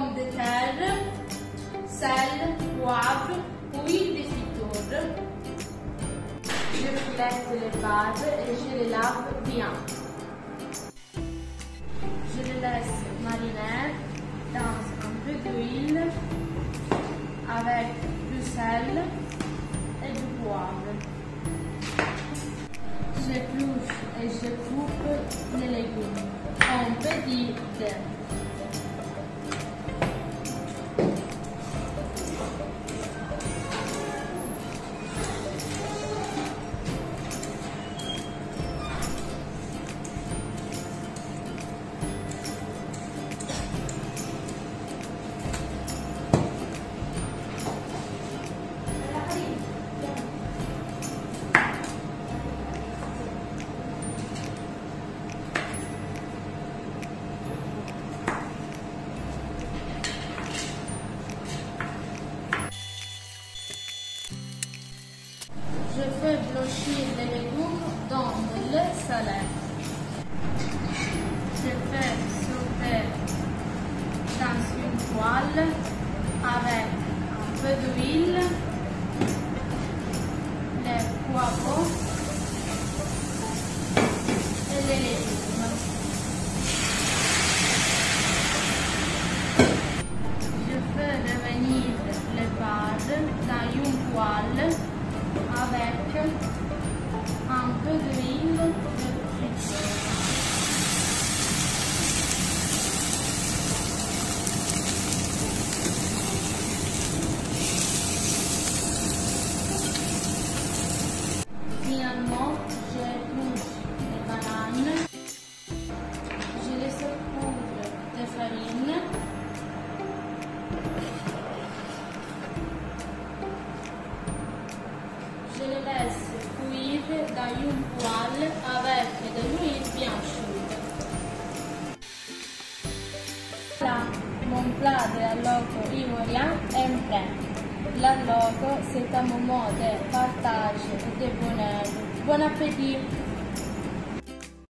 pommes de terre, sel, poivre, huile de friture. Je filette les barres et je les lave bien. Je les laisse mariner dans un peu d'huile avec du sel et du poivre. J'épluche et je coupe les légumes en petits dés. Je fais blanchir les légumes dans le lait salé. Je fais sauter dans une poêle avec un peu d'huile, les poivrons et les légumes. Je fais revenir les barres dans une poêle avec un peu d'huile de friture. Finalement, j'épluche les bananes, je les saupoudre de farine. Je les laisse cuire dans une poêle avec de l'huile bien chaude. Voilà, mon plat de loco ivoirien est prêt. La loco, c'est un moment de partage et de bonheur. Bon appétit!